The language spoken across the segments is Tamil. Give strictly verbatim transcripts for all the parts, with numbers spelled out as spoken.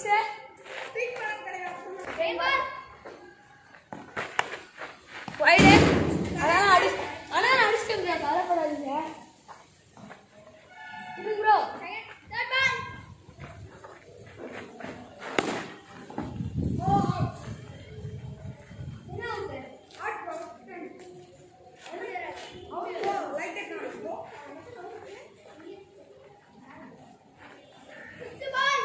Wide. Ana adi ana adichukanga kalapadadinga. Idu bro. Third ball. Oh. Ena out. Out bro. Out bro. Like that now. Go. Fifth ball.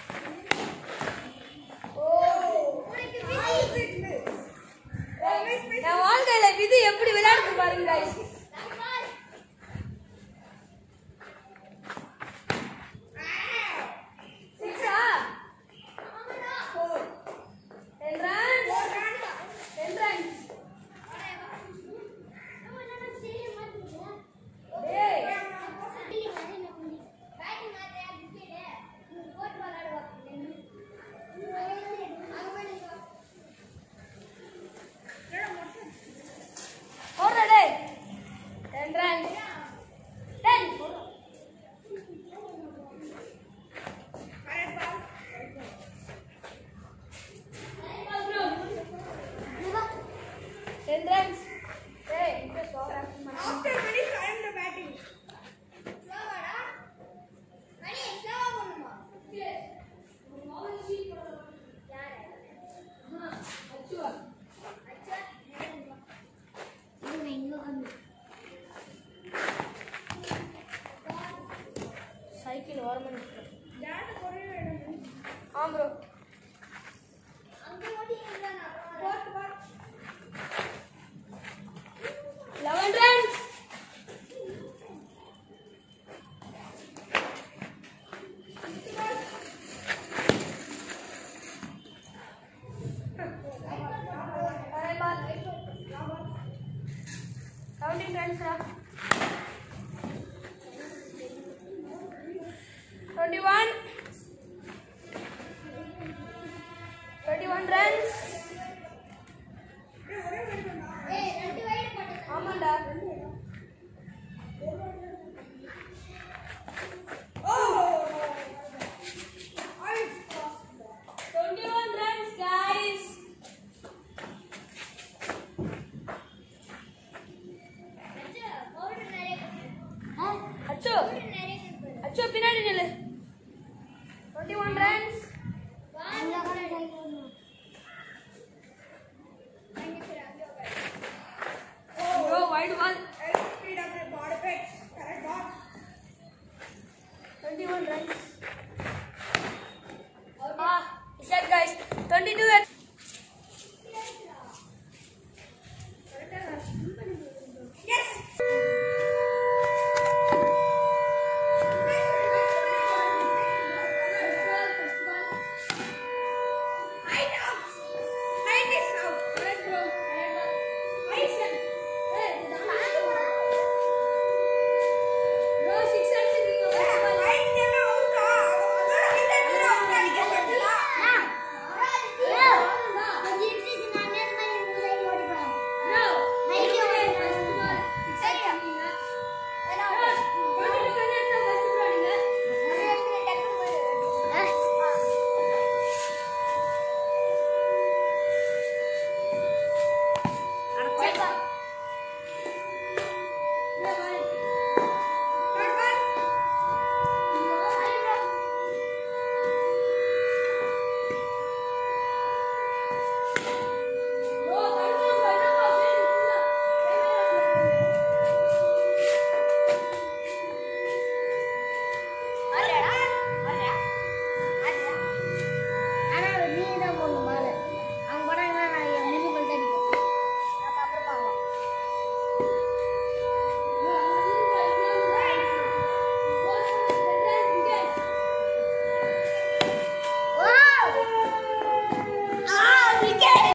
நான் வாழ்க்கையில விதி எப்படி விளையாடுது பாருங்க गाइस சிக்ஸா ஆமாடா four ten runs ten runs டேய் பேட்டிங் மாத்தியா விக்கெட் போட் விளையாடுவா Already. Ten runs. Ten. Ten runs. Hey, it's so after many time the batting. Slow ada. Mani slow பண்ணுமா. Yes. மாவல் சீட் யாரே? ஹா, அச்சுவா. அச்சா. சைக்கிள் ஓரமா நிக்குது டாட் கொரே வேணும் ஆம் bro அங்க ஓடிங்கடா நான் போட் ball eleven runs seventeen runs sir twenty-one twenty-one runs hey ரெண்டு வைட் போடு ஆமாடா twenty-one runs guys அச்சோ அச்சோ பின்னாடி நில்லு twenty-one runs